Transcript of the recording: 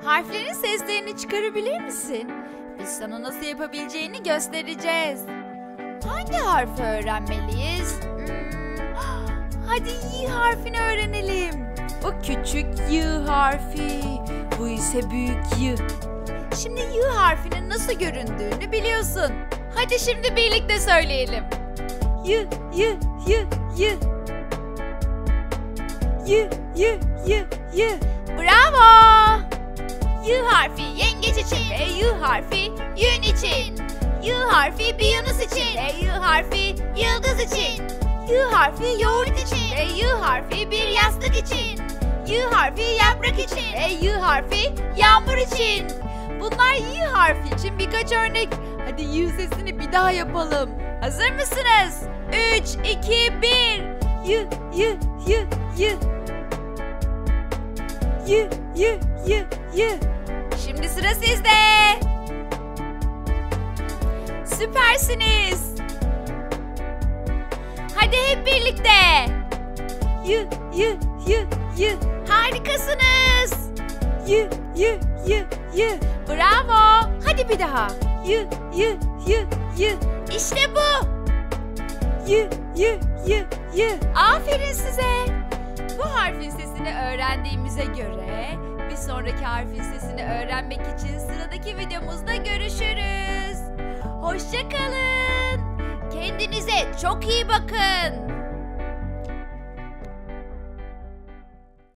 Harflerin seslerini çıkarabilir misin? Biz sana nasıl yapabileceğini göstereceğiz. Hangi harfi öğrenmeliyiz? Hadi Y harfini öğrenelim. Bu küçük Y harfi. Bu ise büyük Y. Şimdi Y harfinin nasıl göründüğünü biliyorsun. Hadi şimdi birlikte söyleyelim. Y, Y, Y, Y. Y, Y, Y, Y. Bravo! Y harfi yengeç için ve Y harfi yün için. Y harfi bir yunus için ve Y harfi yıldız için. Y harfi yoğurt için ve Y harfi bir yastık için. Y harfi yaprak için ve Y harfi yağmur için. Bunlar Y harfi için birkaç örnek. Hadi Y sesini bir daha yapalım. Hazır mısınız? 3, 2, 1. Y, Y, Y, Y. Y, Y, Y, Y. Şimdi sıra sizde. Süpersiniz. Hadi hep birlikte. Y, Y, Y, Y. Harikasınız. Y, Y, Y, Y. Bravo. Hadi bir daha. Y, Y, Y, Y. İşte bu. Y, Y, Y, Y. Aferin size. Bu harfin sesini öğrendiğimize göre bir sonraki harfin sesini öğrenmek için sıradaki videomuzda görüşürüz. Hoşça kalın. Kendinize çok iyi bakın.